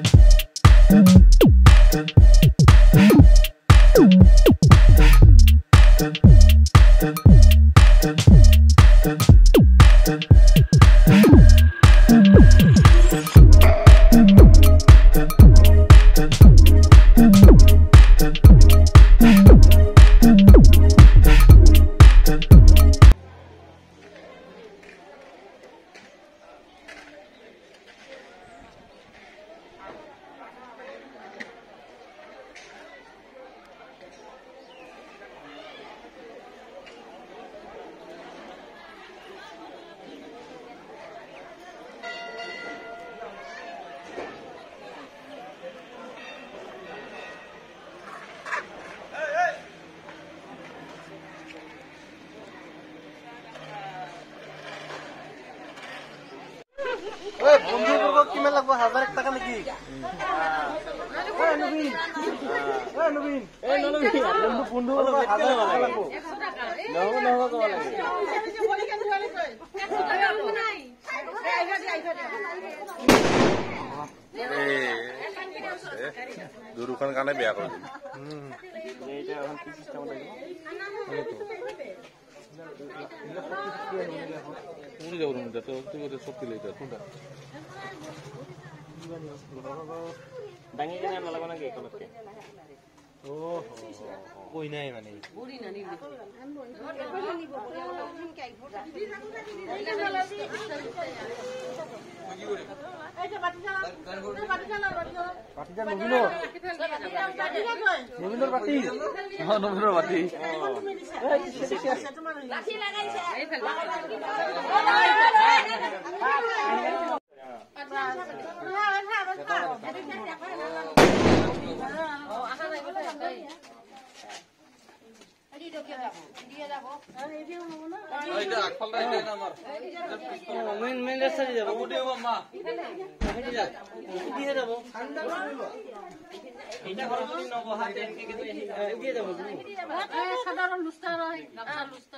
কিমান লাগব 1000 টাকা নাকি নবীন নবীন বন্ধু লাগব 100 টাকা নহব কব লাগে দুৰুখন কাৰণে বেয়া কৰি এইটা এখন কি সিস্টেম লাগিব উনি যাব না তো তুই ওদের শক্তি লইতা কোনটা ডাঙি কেন লাগব না কি কলকে ও কই নাই মানে বুড়ি না নি নবীনর বাতি নবীনর বাতি লাঠি লাগাইছে এই ফেল মেন রাস্তা দিয়ে যাব এটা ঘর যদি নব হাতে দিয়ে যাব সাধারণ লুস্তা রয় গামছা লুস্তা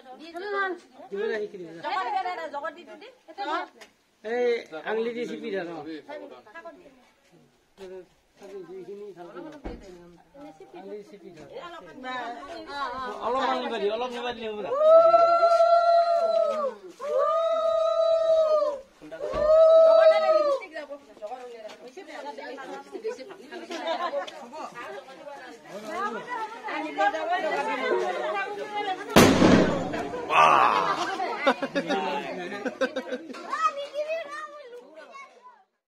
জগত দি দি এই আংলি দি সিপি দাও অলপ নিবাদি বাহ